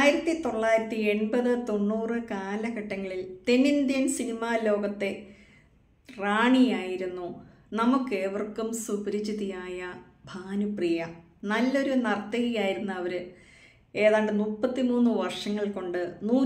1980-90 കാലഘട്ടങ്ങളിൽ തെന്നിന്ത്യൻ സിനിമാ ലോകത്തെ റാണിയായിരുന്നു നമുക്കേവർക്കും സുപരിചിതയായ ഭാനുപ്രിയ. നല്ലൊരു നർത്തകിയായിരുന്ന അവർ ഏതാണ്ട് 33 വർഷങ്ങൾ കൊണ്ട്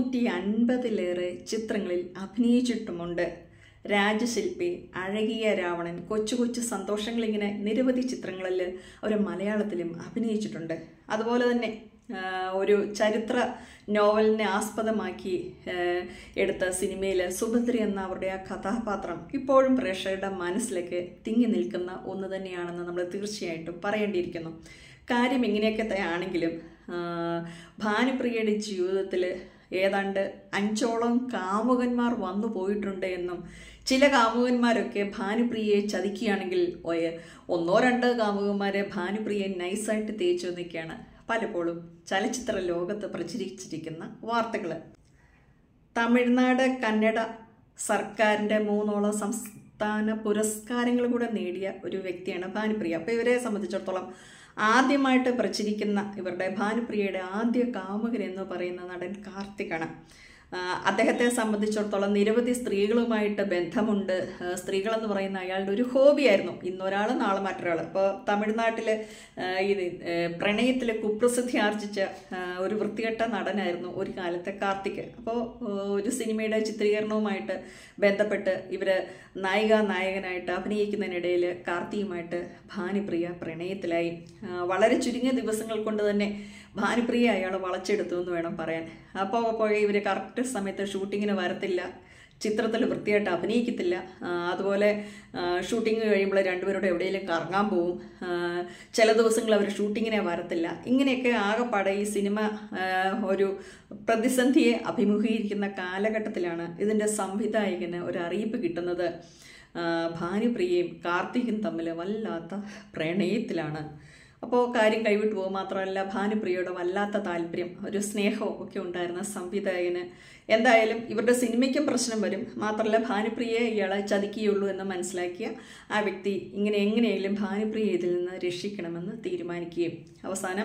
150-ലേറെ ചിത്രങ്ങളിൽ അഭിനയിച്ചിട്ടുമുണ്ട്. രാജശില്പി, അഴകിയ രാവണൻ, കൊച്ചു കൊച്ചു സന്തോഷങ്ങൾ, ഇങ്ങനെ നിരവധി ചിത്രങ്ങളിൽ അവർ മലയാളത്തിലും അഭിനയിച്ചിട്ടുണ്ട്. അതുപോലെ തന്നെ ഒരു ചരിത്ര നോവലിനെ ആസ്പദമാക്കി എടുത്ത സിനിമയിൽ സുഭദ്ര എന്ന അവരുടെ ആ കഥാപാത്രം ഇപ്പോഴും പ്രേക്ഷകരുടെ മനസ്സിലേക്ക് തിങ്ങി നിൽക്കുന്ന ഒന്ന് തന്നെയാണെന്ന് നമ്മൾ തീർച്ചയായിട്ടും പറയേണ്ടിയിരിക്കുന്നു. കാര്യം ഇങ്ങനെയൊക്കെ ആണെങ്കിലും ഭാനുപ്രിയയുടെ ജീവിതത്തിൽ ഏതാണ്ട് 5ഓളം കാമുകന്മാർ വന്നു പോയിട്ടുണ്ട് എന്നും ചില കാമുകന്മാരൊക്കെ ഭാനുപ്രിയയെ ചതിക്കുകയാണെങ്കിൽ 1-2 കാമുകന്മാരെ ഭാനുപ്രിയയെ നൈസായിട്ട് തേച്ചു എന്നൊക്കെയാണ് പലപ്പോഴും ചലച്ചിത്ര ലോകത്ത് പ്രചരിച്ചിരിക്കുന്ന വാർത്തകൾ. തമിഴ്നാട് കന്നഡ സർക്കാരിൻ്റെ 3ഓളം സംസ്ഥാന പുരസ്കാരങ്ങൾ കൂടെ നേടിയ ഒരു വ്യക്തിയാണ് ഭാനുപ്രിയ. അപ്പോൾ ഇവരെ സംബന്ധിച്ചിടത്തോളം ആദ്യമായിട്ട് പ്രചരിക്കുന്ന ഇവരുടെ ഭാനുപ്രിയയുടെ ആദ്യ കാമുകൻ എന്ന് പറയുന്ന നടൻ കാർത്തികാണ്. അദ്ദേഹത്തെ സംബന്ധിച്ചിടത്തോളം നിരവധി സ്ത്രീകളുമായിട്ട് ബന്ധമുണ്ട്. സ്ത്രീകളെന്ന് പറയുന്ന അയാളുടെ ഒരു ഹോബിയായിരുന്നു. ഇന്നൊരാൾ നാളെ മറ്റൊരാൾ. അപ്പോൾ തമിഴ്നാട്ടിൽ ഈ പ്രണയത്തിൽ കുപ്രസിദ്ധി ആർജിച്ച ഒരു വൃത്തികെട്ട നടനായിരുന്നു ഒരു കാലത്തെ കാർത്തിക്. അപ്പോൾ ഒരു സിനിമയുടെ ചിത്രീകരണവുമായിട്ട് ബന്ധപ്പെട്ട് ഇവർ നായികാനായകനായിട്ട് അഭിനയിക്കുന്നതിനിടയിൽ കാർത്തിയുമായിട്ട് ഭാനുപ്രിയ പ്രണയത്തിലായി. വളരെ ചുരുങ്ങിയ ദിവസങ്ങൾ കൊണ്ട് തന്നെ ഭാനുപ്രിയ അയാൾ വളച്ചെടുത്തു എന്ന് വേണം പറയാൻ. അപ്പോൾ ഇവർ കറക്റ്റ് സമയത്ത് ഷൂട്ടിങ്ങിന് വരത്തില്ല, ചിത്രത്തിൽ വൃത്തിയായിട്ട് അഭിനയിക്കത്തില്ല. അതുപോലെ ഷൂട്ടിങ് കഴിയുമ്പോൾ രണ്ടുപേരോട് എവിടെയെങ്കിലും കറങ്ങാൻ പോവും. ചില ദിവസങ്ങൾ അവർ ഷൂട്ടിങ്ങിനെ വരത്തില്ല. ഇങ്ങനെയൊക്കെ ആകെപ്പാടെ ഈ സിനിമ ഒരു പ്രതിസന്ധിയെ അഭിമുഖീകരിക്കുന്ന കാലഘട്ടത്തിലാണ് ഇതിൻ്റെ സംവിധായകന് ഒരു അറിയിപ്പ് കിട്ടുന്നത്. ഭാനുപ്രിയയും കാർത്തികും തമ്മിൽ വല്ലാത്ത പ്രണയത്തിലാണ്. അപ്പോൾ കാര്യം കൈവിട്ടു പോകും. മാത്രമല്ല ഭാനുപ്രിയയുടെ വല്ലാത്ത താല്പര്യം, ഒരു സ്നേഹവും ഒക്കെ ഉണ്ടായിരുന്ന സംവിധായകന് എന്തായാലും ഇവരുടെ സിനിമയ്ക്കും പ്രശ്നം വരും. മാത്രമല്ല ഭാനുപ്രിയയെ ഇയാളെ ചതിക്കുകയുള്ളൂ എന്ന് മനസ്സിലാക്കിയ ആ വ്യക്തി എങ്ങനെയെങ്കിലും ഭാനുപ്രിയയെ ഇതിൽ നിന്ന് രക്ഷിക്കണമെന്ന് തീരുമാനിക്കുകയും അവസാനം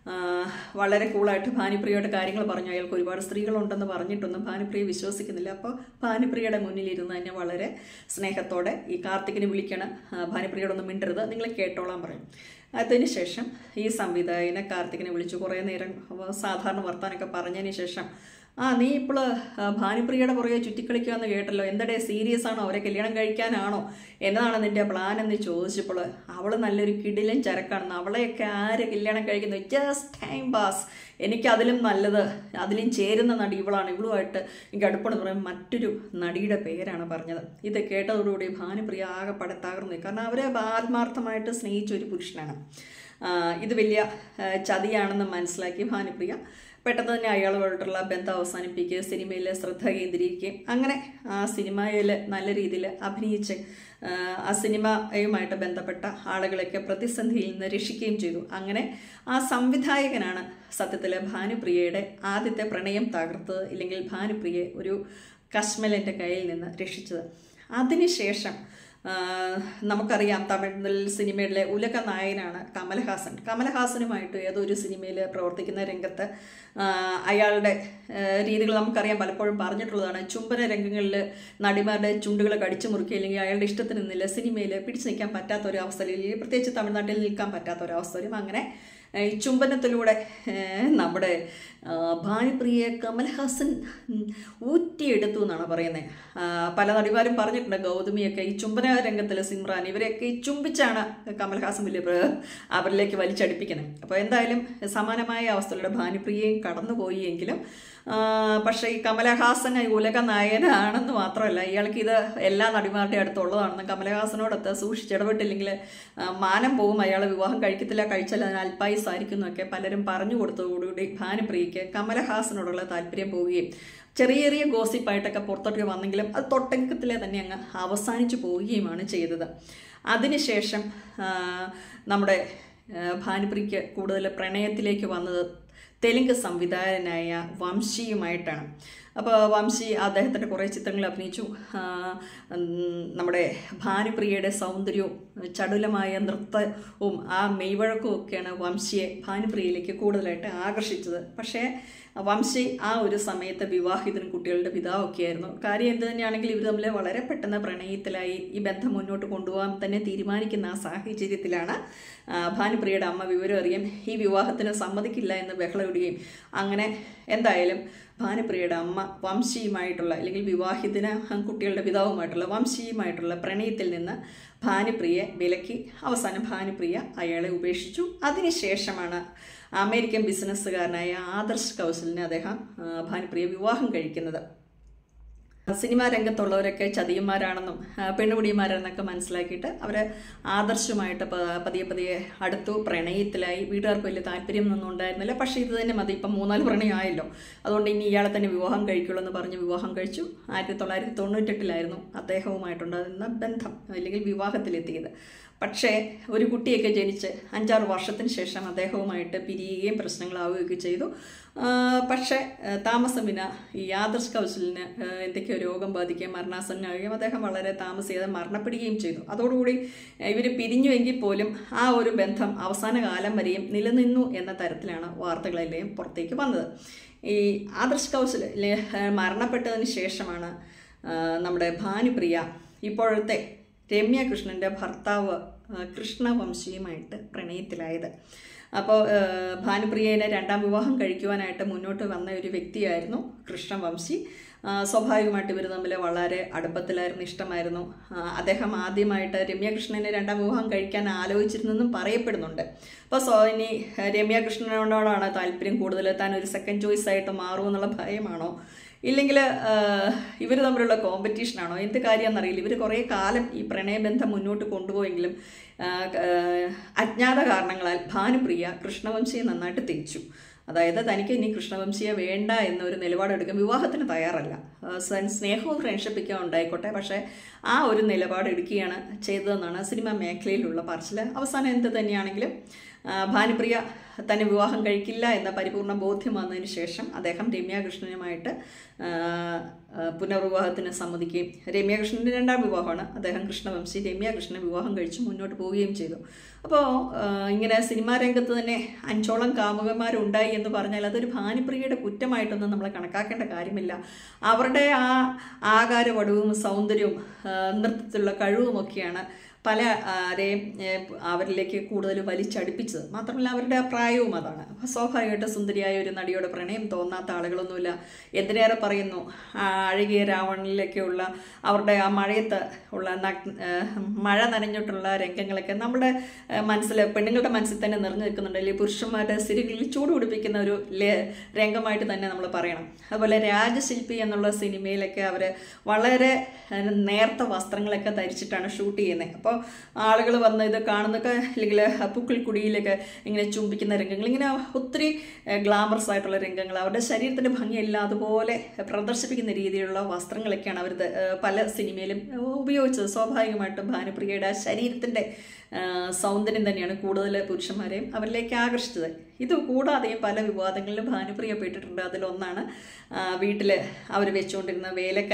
വളരെ കൂളായിട്ട് ഭാനുപ്രിയയുടെ കാര്യങ്ങൾ പറഞ്ഞു. അയാൾക്ക് ഒരുപാട് സ്ത്രീകളുണ്ടെന്ന് പറഞ്ഞിട്ടൊന്നും ഭാനുപ്രിയ വിശ്വസിക്കുന്നില്ല. അപ്പോൾ ഭാനുപ്രിയയുടെ മുന്നിലിരുന്ന് തന്നെ വളരെ സ്നേഹത്തോടെ ഈ കാർത്തികിനെ വിളിക്കണം, ഭാനുപ്രിയയോടൊന്നും മിണ്ടരുത്, നിങ്ങൾ കേട്ടോളാൻ പറയും. അതിനുശേഷം ഈ സംവിധായകനെ കാർത്തികിനെ വിളിച്ചു കുറേ നേരം സാധാരണ വർത്താനൊക്കെ പറഞ്ഞതിന് ശേഷം, നീ ഇപ്പോൾ ഭാനുപ്രിയയുടെ പുറകെ ചുറ്റിക്കളിക്കുകയെന്ന് കേട്ടല്ലോ, എന്തടേ സീരിയസ് ആണോ, അവരെ കല്യാണം കഴിക്കാനാണോ, എന്നതാണ് നിൻ്റെ പ്ലാൻ എന്ന് ചോദിച്ചപ്പോൾ അവൾ നല്ലൊരു കിടിലൻ ചരക്കാണെന്ന്, അവളെയൊക്കെ ആര് കല്യാണം കഴിക്കുന്നു, ജസ്റ്റ് ടൈം പാസ്, എനിക്ക് അതിലും നല്ലത്, അതിലും ചേരുന്ന നടി ഇവളാണ്, ഇവളുമായിട്ട് എനിക്ക് അടുപ്പമെന്ന് പറയുമ്പോൾ മറ്റൊരു നടിയുടെ പേരാണ് പറഞ്ഞത്. ഇത് കേട്ടതോടുകൂടി ഭാനുപ്രിയ ആകെ തകർന്നു. കാരണം അവരെ ആത്മാർത്ഥമായിട്ട് സ്നേഹിച്ച ഒരു പുരുഷനാണ്. ഇത് വലിയ ചതിയാണെന്ന് മനസ്സിലാക്കി ഭാനുപ്രിയ പെട്ടെന്ന് തന്നെ അയാളുമായിട്ടുള്ള ബന്ധം അവസാനിപ്പിക്കുക, സിനിമയിൽ ശ്രദ്ധ കേന്ദ്രീകരിക്കുകയും അങ്ങനെ ആ സിനിമയിൽ നല്ല രീതിയിൽ അഭിനയിച്ച് ആ സിനിമയുമായിട്ട് ബന്ധപ്പെട്ട ആളുകളൊക്കെ പ്രതിസന്ധിയിൽ നിന്ന് രക്ഷിക്കുകയും ചെയ്തു. അങ്ങനെ ആ സംവിധായകനാണ് സത്യത്തിൽ ഭാനുപ്രിയയുടെ ആദ്യത്തെ പ്രണയം തകർത്തത്, ഇല്ലെങ്കിൽ ഭാനുപ്രിയയെ ഒരു കശ്മലൻ്റെ കയ്യിൽ നിന്ന് രക്ഷിച്ചത്. അതിനുശേഷം നമുക്കറിയാം തമിഴ് സിനിമയിലെ ഉലക നായകനാണ് കമൽഹാസൻ. കമൽഹാസനുമായിട്ട് ഏതൊരു സിനിമയിൽ പ്രവർത്തിക്കുന്ന രംഗത്ത് അയാളുടെ രീതികൾ നമുക്കറിയാം, പലപ്പോഴും പറഞ്ഞിട്ടുള്ളതാണ്. ചുംബന രംഗങ്ങളിൽ നടിമാരുടെ ചുണ്ടുകൾ കടിച്ചു മുറുക്കുക, അല്ലെങ്കിൽ അയാളുടെ ഇഷ്ടത്തിന് നിന്നില്ല സിനിമയിൽ പിടിച്ചു നിൽക്കാൻ പറ്റാത്തൊരവസ്ഥ, അല്ലെങ്കിൽ പ്രത്യേകിച്ച് തമിഴ്നാട്ടിൽ നിൽക്കാൻ പറ്റാത്തൊരവസ്ഥ വരും. അങ്ങനെ ഈ ചുംബനത്തിലൂടെ നമ്മുടെ ഭാനുപ്രിയയെ കമൽഹാസൻ ഊറ്റിയെടുത്തു എന്നാണ് പറയുന്നത്. പല നടിമാരും പറഞ്ഞിട്ടുണ്ട്, ഗൗതമിയൊക്കെ ഈ ചുംബന രംഗത്തിൽ, സിമ്രാൻ, ഇവരെയൊക്കെ ഈ ചുംബിച്ചാണ് കമൽഹാസൻ വലിയ അവരിലേക്ക് വലിച്ചടിപ്പിക്കുന്നത്. അപ്പോൾ എന്തായാലും സമാനമായ അവസ്ഥയിലൂടെ ഭാനുപ്രിയയും കടന്നുപോയി. എങ്കിലും പക്ഷേ ഈ കമലഹാസൻ ഉലക നായകനാണെന്ന് മാത്രമല്ല, ഇയാൾക്ക് ഇത് എല്ലാ നടിമാരുടെ അടുത്തുള്ളതാണെന്ന് കമലഹാസനോടൊത്ത് സൂക്ഷിച്ചിടപെട്ടില്ലെങ്കിൽ മാനം പോകും, അയാൾ വിവാഹം കഴിക്കത്തില്ല, കഴിച്ചാൽ അതിന് അൽപായുസായിരിക്കും എന്നൊക്കെ പലരും പറഞ്ഞു കൊടുത്തതോടുകൂടി ഭാനുപ്രിയയ്ക്ക് കമലഹാസനോടുള്ള താല്പര്യം പോവുകയും ചെറിയ ചെറിയ ഗോസിപ്പായിട്ടൊക്കെ പുറത്തോട്ട് വന്നെങ്കിലും അത് തൊട്ടക്കത്തിലെ തന്നെ അങ്ങ് അവസാനിച്ചു പോവുകയുമാണ് ചെയ്തത്. അതിനുശേഷം നമ്മുടെ ഭാനുപ്രിയയ്ക്ക് കൂടുതൽ പ്രണയത്തിലേക്ക് വന്നത് തെലുങ്ക് സംവിധായകനായ വംശിയുമായിട്ടാണ്. അപ്പോൾ വംശി അദ്ദേഹത്തിൻ്റെ കുറേ ചിത്രങ്ങൾ അഭിനയിച്ചു. നമ്മുടെ ഭാനുപ്രിയയുടെ സൗന്ദര്യവും ചടുലമായ നൃത്തവും ആ മെയ്വഴക്കവും ഒക്കെയാണ് വംശിയെ ഭാനുപ്രിയയിലേക്ക് കൂടുതലായിട്ട് ആകർഷിച്ചത്. പക്ഷേ വംശി ആ ഒരു സമയത്ത് വിവാഹിതനും കുട്ടികളുടെ പിതാവൊക്കെ ആയിരുന്നു. കാര്യം എന്ത് തന്നെയാണെങ്കിൽ ഇവർ തമ്മിൽ വളരെ പെട്ടെന്ന് പ്രണയത്തിലായി ഈ ബന്ധം മുന്നോട്ട് കൊണ്ടുപോകാൻ തന്നെ തീരുമാനിക്കുന്ന ആ സാഹചര്യത്തിലാണ് ഭാനുപ്രിയയുടെ അമ്മ വിവരം അറിയാൻ ഈ വിവാഹത്തിന് സമ്മതിക്കില്ല എന്ന് ബഹളമിടുകയും അങ്ങനെ എന്തായാലും ഭാനുപ്രിയയുടെ അമ്മ വംശിയുമായിട്ടുള്ള അല്ലെങ്കിൽ വിവാഹിതന കുട്ടികളുടെ പിതാവുമായിട്ടുള്ള വംശിയുമായിട്ടുള്ള പ്രണയത്തിൽ നിന്ന് ഭാനുപ്രിയയെ വിലക്കി. അവസാനം ഭാനുപ്രിയ അയാളെ ഉപേക്ഷിച്ചു. അതിനുശേഷമാണ് അമേരിക്കൻ ബിസിനസ്സുകാരനായ ആദർശ് കൗശലിനെ അദ്ദേഹം ഭാനുപ്രിയ വിവാഹം കഴിക്കുന്നത്. സിനിമാ രംഗത്തുള്ളവരൊക്കെ ചതിയന്മാരാണെന്നും പെണ്ണുപിടിയന്മാരെന്നൊക്കെ മനസ്സിലാക്കിയിട്ട് അവർ ആദർശമായിട്ട് പതിയെ പതിയെ അടുത്തു, പ്രണയത്തിലായി. വീട്ടുകാർക്ക് വലിയ താല്പര്യമൊന്നും ഉണ്ടായിരുന്നില്ല. പക്ഷേ ഇത് തന്നെ മതി, ഇപ്പം 3-4 പ്രണയമായല്ലോ, അതുകൊണ്ട് ഇനി ഇയാളെ തന്നെ വിവാഹം കഴിക്കുള്ളൂ എന്ന് പറഞ്ഞ് വിവാഹം കഴിച്ചു. 1998 അദ്ദേഹവുമായിട്ടുണ്ടായിരുന്ന ബന്ധം അല്ലെങ്കിൽ വിവാഹത്തിലെത്തിയത്. പക്ഷേ ഒരു കുട്ടിയൊക്കെ ജനിച്ച് 5-6 വർഷത്തിന് ശേഷം അദ്ദേഹവുമായിട്ട് പിരിയുകയും പ്രശ്നങ്ങളാവുകയൊക്കെ ചെയ്തു. പക്ഷേ താമസം വിന ഈ ആദർശ് കൗശലിന് എന്തൊക്കെയോ രോഗം ബാധിക്കുകയും മരണാസന്നമാവുകയും അദ്ദേഹം വളരെ താമസിയാതെ മരണപ്പെടുകയും ചെയ്തു. അതോടുകൂടി ഇവർ പിരിഞ്ഞുവെങ്കിൽ പോലും ആ ഒരു ബന്ധം അവസാന കാലം വരെയും നിലനിന്നു എന്ന തരത്തിലാണ് വാർത്തകളെല്ലാം പുറത്തേക്ക് വന്നത്. ഈ ആദർശ് കൗശൽ മരണപ്പെട്ടതിന് ശേഷമാണ് നമ്മുടെ ഭാനുപ്രിയ ഇപ്പോഴത്തെ രമ്യ കൃഷ്ണൻ്റെ ഭർത്താവ് കൃഷ്ണവംശിയുമായിട്ട് പ്രണയത്തിലായത്. അപ്പോൾ ഭാനുപ്രിയനെ 2ാം വിവാഹം കഴിക്കുവാനായിട്ട് മുന്നോട്ട് വന്ന ഒരു വ്യക്തിയായിരുന്നു കൃഷ്ണവംശി. സ്വാഭാവികമായിട്ട് ഇവർ തമ്മിൽ വളരെ അടുപ്പത്തിലായിരുന്നു, ഇഷ്ടമായിരുന്നു. അദ്ദേഹം ആദ്യമായിട്ട് രമ്യകൃഷ്ണനെ 2ാം വിവാഹം കഴിക്കാൻ ആലോചിച്ചിരുന്നെന്നും പറയപ്പെടുന്നുണ്ട്. അപ്പോൾ ഇനി രമ്യകൃഷ്ണനോടാണ് താല്പര്യം കൂടുതൽ, താൻ ഒരു സെക്കൻഡ് ചോയ്സ് ആയിട്ട് മാറുമെന്നുള്ള ഭയമാണോ, ഇല്ലെങ്കിൽ ഇവർ തമ്മിലുള്ള കോമ്പറ്റീഷനാണോ, എന്ത് കാര്യമാണെന്നറിയില്ല. ഇവർ കുറേ കാലം ഈ പ്രണയബന്ധം മുന്നോട്ട് കൊണ്ടുപോയെങ്കിലും അജ്ഞാത കാരണങ്ങളാൽ ഭാനുപ്രിയ കൃഷ്ണവംശിയെ നന്നായിട്ട് തേച്ചു. അതായത് തനിക്ക് ഇനി കൃഷ്ണവംശിയെ വേണ്ട എന്നൊരു നിലപാടെടുക്കും, വിവാഹത്തിന് തയ്യാറല്ല, സ്നേഹവും ഫ്രണ്ട്ഷിപ്പൊക്കെ ഉണ്ടായിക്കോട്ടെ, പക്ഷേ ആ ഒരു നിലപാടെടുക്കുകയാണ് ചെയ്തതെന്നാണ് സിനിമാ മേഖലയിലുള്ള പറച്ചിൽ. അവസാനം എന്ത് തന്നെയാണെങ്കിലും ഭാനുപ്രിയ തന്നെ വിവാഹം കഴിക്കില്ല എന്ന പരിപൂർണ ബോധ്യം വന്നതിന് ശേഷം അദ്ദേഹം രമ്യാകൃഷ്ണനുമായിട്ട് പുനർവിവാഹത്തിന് സമ്മതിക്കുകയും, രമ്യാകൃഷ്ണൻ്റെ 2ാം വിവാഹമാണ്, അദ്ദേഹം കൃഷ്ണവംശി രമ്യാകൃഷ്ണനെ വിവാഹം കഴിച്ച് മുന്നോട്ട് പോവുകയും ചെയ്തു. അപ്പോൾ ഇങ്ങനെ സിനിമാ രംഗത്ത് തന്നെ 5ഓളം കാമുകന്മാരുണ്ടായി എന്ന് പറഞ്ഞാൽ അതൊരു ഭാനുപ്രിയയുടെ കുറ്റമായിട്ടൊന്നും നമ്മൾ കണക്കാക്കേണ്ട കാര്യമില്ല. അവരുടെ ആ ആകാരവടവും സൗന്ദര്യവും നൃത്തത്തിലുള്ള കഴിവുമൊക്കെയാണ് പലരെയും അവരിലേക്ക് കൂടുതൽ വലിച്ചടുപ്പിച്ചത്. മാത്രമല്ല അവരുടെ ആ പ്രായവും അതാണ്. സ്വാഭാവികമായിട്ട് സുന്ദരിയായ ഒരു നടിയോട് പ്രണയം തോന്നാത്ത ആളുകളൊന്നുമില്ല. എന്തിനേറെ പറയുന്നു, അഴകിയ രാവണനിലേക്കുള്ള അവരുടെ ആ മഴയത്ത് ഉള്ള മഴ നനഞ്ഞിട്ടുള്ള രംഗങ്ങളൊക്കെ നമ്മുടെ മനസ്സിൽ, പെണ്ണുങ്ങളുടെ മനസ്സിൽ തന്നെ നിറഞ്ഞു നിൽക്കുന്നുണ്ട്. അല്ലെങ്കിൽ പുരുഷന്മാരുടെ സിരികളിൽ ചൂട് പിടിപ്പിക്കുന്ന ഒരു രംഗമായിട്ട് തന്നെ നമ്മൾ പറയണം. അതുപോലെ രാജശില്പി എന്നുള്ള സിനിമയിലൊക്കെ അവർ വളരെ നേർത്ത വസ്ത്രങ്ങളൊക്കെ ധരിച്ചിട്ടാണ് ഷൂട്ട് ചെയ്യുന്നത്. അപ്പോൾ ആളുകൾ വന്ന് ഇത് കാണുന്നൊക്കെ, അല്ലെങ്കിൽ പൂക്കിൾക്കുടിയിലൊക്കെ ഇങ്ങനെ ചുംബിക്കുന്ന രംഗങ്ങൾ, ഇങ്ങനെ ഒത്തിരി ഗ്ലാമറസ് ആയിട്ടുള്ള രംഗങ്ങൾ, അവരുടെ ശരീരത്തിൻ്റെ ഭംഗിയെല്ലാം അതുപോലെ പ്രദർശിപ്പിക്കുന്ന രീതിയിലുള്ള വസ്ത്രങ്ങളൊക്കെയാണ് അവർ പല സിനിമയിലും ഉപയോഗിച്ചത്. സ്വാഭാവികമായിട്ടും ഭാനുപ്രിയയുടെ ശരീരത്തിൻ്റെ സൗന്ദര്യം തന്നെയാണ് കൂടുതൽ പുരുഷന്മാരെയും അവരിലേക്ക് ആകർഷിച്ചത്. ഇത് കൂടാതെയും പല വിവാദങ്ങളിലും ഭാനുപ്രിയ പെട്ടിട്ടുണ്ട്. അതിലൊന്നാണ് വീട്ടിൽ അവർ വെച്ചുകൊണ്ടിരുന്ന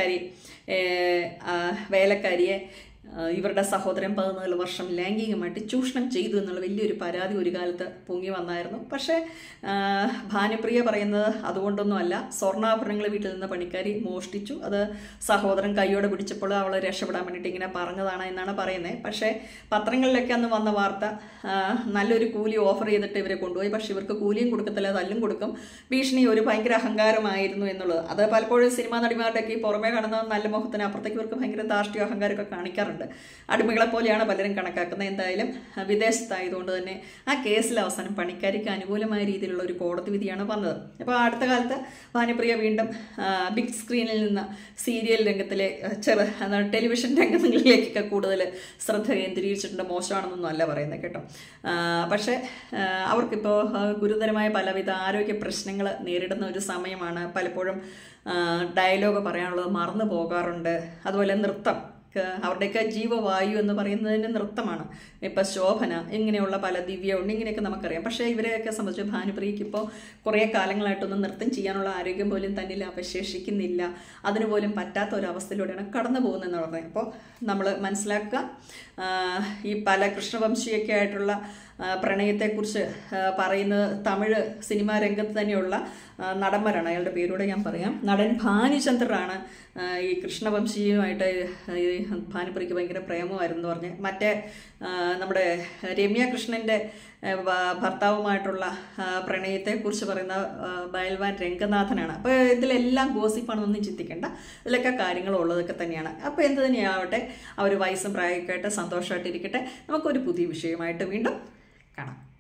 വേലക്കാരിയെ ഇവരുടെ സഹോദരൻ 14 വർഷം ലൈംഗികമായിട്ട് ചൂഷണം ചെയ്തു എന്നുള്ള വലിയൊരു പരാതി ഒരു കാലത്ത് പൊങ്ങി വന്നായിരുന്നു. പക്ഷേ ഭാനുപ്രിയ പറയുന്നത് അതുകൊണ്ടൊന്നുമല്ല, സ്വർണ്ണാഭരണങ്ങൾ വീട്ടിൽ നിന്ന് പണിക്കാരി മോഷ്ടിച്ചു, അത് സഹോദരൻ കൈയോടെ പിടിച്ചപ്പോൾ അവളെ രക്ഷപ്പെടാൻ വേണ്ടിയിട്ട് ഇങ്ങനെ പറഞ്ഞതാണ് എന്നാണ് പറയുന്നത്. പക്ഷേ പത്രങ്ങളിലൊക്കെ അന്ന് വന്ന വാർത്ത നല്ലൊരു കൂലി ഓഫർ ചെയ്തിട്ട് ഇവരെ കൊണ്ടുപോയി, പക്ഷെ ഇവർക്ക് കൂലിയും കൊടുക്കത്തില്ല, തല്ലും കൊടുക്കും, ഭീഷണി, ഒരു ഭയങ്കര അഹങ്കാരമായിരുന്നു എന്നുള്ളത്. അത് പലപ്പോഴും സിനിമാ നടിമാരുടെയൊക്കെ പുറമേ കാണുന്ന നല്ല മുഖത്തിന് അപ്പുറത്തേക്ക് ഇവർക്ക് ഭയങ്കര ധാർഷ്ട്യ അഹങ്കാരമൊക്കെ കാണിക്കാറുണ്ട്. അടിമകളെ പോലെയാണ് പലരും കണക്കാക്കുന്നത്. എന്തായാലും വിദേശത്തായതുകൊണ്ട് തന്നെ ആ കേസിൽ അവസാനം പണിക്കാരിക്ക് അനുകൂലമായ രീതിയിലുള്ള ഒരു കോടതി വിധിയാണ് വന്നത്. അപ്പോൾ അടുത്ത കാലത്ത് ഭാനുപ്രിയ വീണ്ടും ബിഗ് സ്ക്രീനിൽ നിന്ന് സീരിയൽ രംഗത്തിലെ ടെലിവിഷൻ രംഗങ്ങളിലേക്കൊക്കെ കൂടുതൽ ശ്രദ്ധ കേന്ദ്രീകരിച്ചിട്ടുണ്ട്. മോശമാണെന്നൊന്നും അല്ല പറയുന്നത് കേട്ടോ. പക്ഷേ അവർക്കിപ്പോൾ ഗുരുതരമായ പലവിധ ആരോഗ്യ പ്രശ്നങ്ങൾ നേരിടുന്ന ഒരു സമയമാണ്. പലപ്പോഴും ഡയലോഗ് പറയാനുള്ളത് മറന്നു പോകാറുണ്ട്. അതുപോലെ നൃത്തം, അവരുടെയൊക്കെ ജീവവായു എന്ന് പറയുന്നതിന് നൃത്തമാണ്. ഇപ്പം ശോഭന, ഇങ്ങനെയുള്ള പല ദിവ്യമുണ്ട്, ഇങ്ങനെയൊക്കെ നമുക്കറിയാം. പക്ഷേ ഇവരെയൊക്കെ സംബന്ധിച്ച് ഭാനുപ്രിയയ്ക്ക് ഇപ്പോൾ കുറേ കാലങ്ങളായിട്ടൊന്നും നൃത്തം ചെയ്യാനുള്ള ആരോഗ്യം പോലും തന്നിൽ അവശേഷിക്കുന്നില്ല. അതിനുപോലും പറ്റാത്ത ഒരവസ്ഥയിലൂടെയാണ് കടന്നു പോകുന്നതെന്ന് പറഞ്ഞത്. അപ്പോൾ നമ്മൾ മനസ്സിലാക്കുക, ഈ പല കൃഷ്ണവംശിയൊക്കെ ആയിട്ടുള്ള പ്രണയത്തെക്കുറിച്ച് പറയുന്നത് തമിഴ് സിനിമാ രംഗത്ത് തന്നെയുള്ള നടന്മാരാണ്. അയാളുടെ പേരൂടെ ഞാൻ പറയാം. നടൻ ഭാനുചന്ദ്രനാണ് ഈ കൃഷ്ണവംശിയുമായിട്ട് ഈ ഭാനുപ്രിയയ്ക്ക് ഭയങ്കര പ്രേമമായിരുന്നു എന്ന് പറഞ്ഞ്. മറ്റേ നമ്മുടെ രമ്യ കൃഷ്ണൻ്റെ ഭർത്താവുമായിട്ടുള്ള പ്രണയത്തെക്കുറിച്ച് പറയുന്ന ബയൽവാൻ രംഗനാഥനാണ്. അപ്പോൾ ഇതിലെല്ലാം ഗോസിപ്പാണെന്നൊന്നും ചിന്തിക്കേണ്ട, ഇതിലൊക്കെ കാര്യങ്ങളുള്ളതൊക്കെ തന്നെയാണ്. അപ്പോൾ എന്ത് തന്നെയാവട്ടെ, അവർ വയസ്സും പ്രായമൊക്കെ ആയിട്ട് സന്തോഷമായിട്ടിരിക്കട്ടെ. നമുക്കൊരു പുതിയ വിഷയമായിട്ട് വീണ്ടും കാണാം.